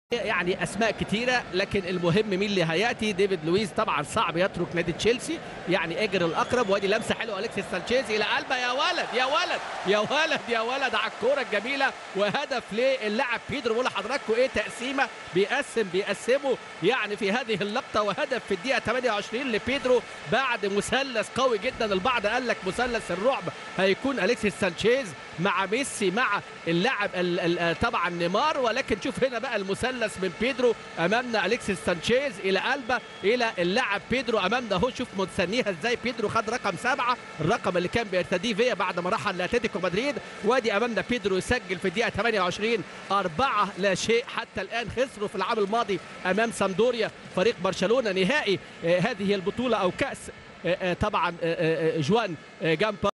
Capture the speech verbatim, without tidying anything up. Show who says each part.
Speaker 1: يعني اسماء كتيره، لكن المهم مين اللي هياتي. ديفيد لويز طبعا صعب يترك نادي تشيلسي، يعني اجر الاقرب. وادي لمسه حلوه اليكسيس سانشيز الى قلبه. يا ولد يا ولد يا ولد يا ولد على الكوره الجميله، وهدف للاعب بيدرو. بقول لحضراتكم ايه تقسيمه، بيقسم بيقسموا يعني في هذه اللقطه. وهدف في الدقيقه ثمانية وعشرين لبيدرو بعد مثلث قوي جدا. البعض قال لك مثلث الرعب هيكون اليكسيس سانشيز مع ميسي مع اللاعب طبعا نيمار، ولكن شوف هنا بقى المثلث من بيدرو امامنا. اليكسيس سانشيز الى قلبه الى اللاعب بيدرو امامنا اهو. شوف مستنيها ازاي. بيدرو خد رقم سبعه، الرقم اللي كان بيرتديه فيا بعد ما راح لاتلتيكو مدريد. وادي امامنا بيدرو يسجل في الدقيقه ثمانية وعشرين. أربعة لا شيء. حتى الان خسروا في العام الماضي امام سامدوريا فريق برشلونه نهائي هذه البطوله او كاس طبعا جوان جامبا.